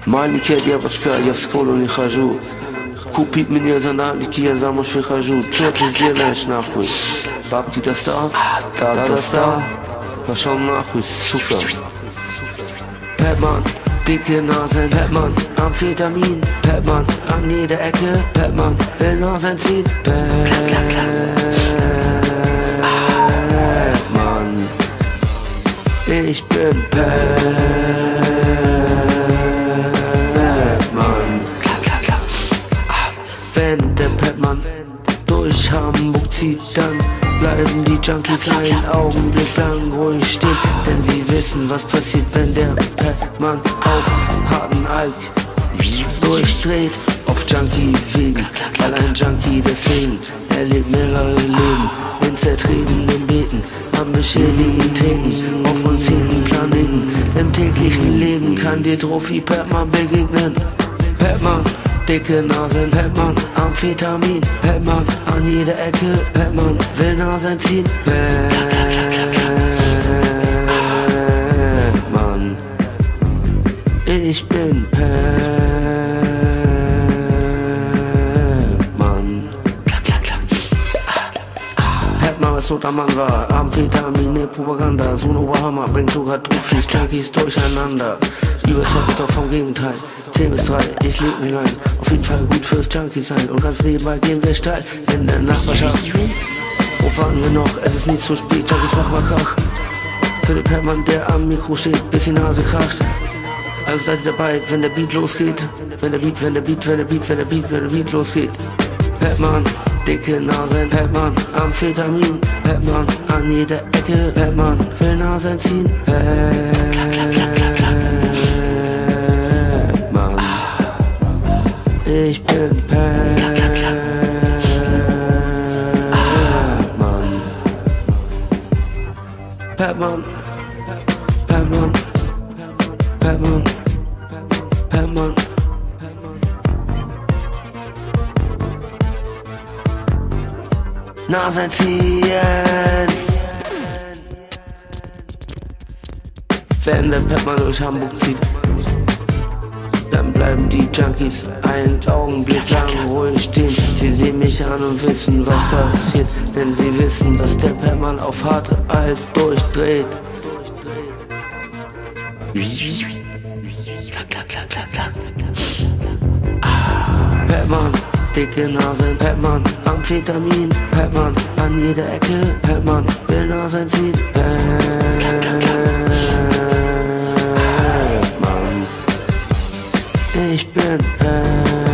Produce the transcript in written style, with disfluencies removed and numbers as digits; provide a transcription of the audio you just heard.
Маленькая девочка, я в школу не хожу. Купить мне заначки, я замуж выхожу. Чё ты сделаешь нахуй? Бабки достал? Да, достал. Пошел нахуй, сука. Petman, dicke Nasen, Petman, Amphetamin, Petman, an jeder Ecke, Petman, will Nasen ziehen, Petman, ich bin Petman. Wenn der Petman durch Hamburg zieht, dann bleiben die Junkies einen Augenblick lang ruhig stehen, denn sie wissen, was passiert, wenn der Petman auf harten Alk durchdreht, auf Junkie-Wegen, weil ein Junkie deswegen erlebt mehrere Leben in zertriebenen Beeten, an beschädigten Theken, auf unzähligen Planeten. Im täglichen Leben kann dir Trophy Petman begegnen. Petman, dicke Nasen, Petman, Amphetamin, Petman, an jeder Ecke, Petman, will Nasen ziehen, Petman, ich bin Petman. Petman, was toter Mann war, Amphetamine, Propaganda, so ein Oberhammer, bringt sogar Trophys, Junkies durcheinander. Überzeugt doch vom Gegenteil. 10 bis 3, ich leg mich rein. Auf jeden Fall gut fürs Junkie sein. Und ganz nebenbei gehen wir steil in der Nachbarschaft. Wo warten wir noch? Es ist nicht zu spät. Junkies, mach mal Krach. Für den Petman, der am Mikro steht, bis die Nase kracht. Also seid ihr dabei, wenn der Beat losgeht. Wenn der Beat losgeht. Petman, dicke Nasen, Petman, Amphetamin, Petman, an jeder Ecke, Petman, will Nasen ziehen, ich bin Petman. Petman, Petman, Petman, Petman. Nasen ziehen. Wenn der Petman durch Hamburg zieht, dann bleiben die Junkies einen Augenblick lang ruhig stehen. Sie sehen mich an und wissen, was passiert, denn sie wissen, dass der Petman auf harte Alt durchdreht. Petman, dicke Nasen, Petman, Amphetamin, Petman, an jeder Ecke, Petman, will Nasen ziehen, Petman, ich bin Petman.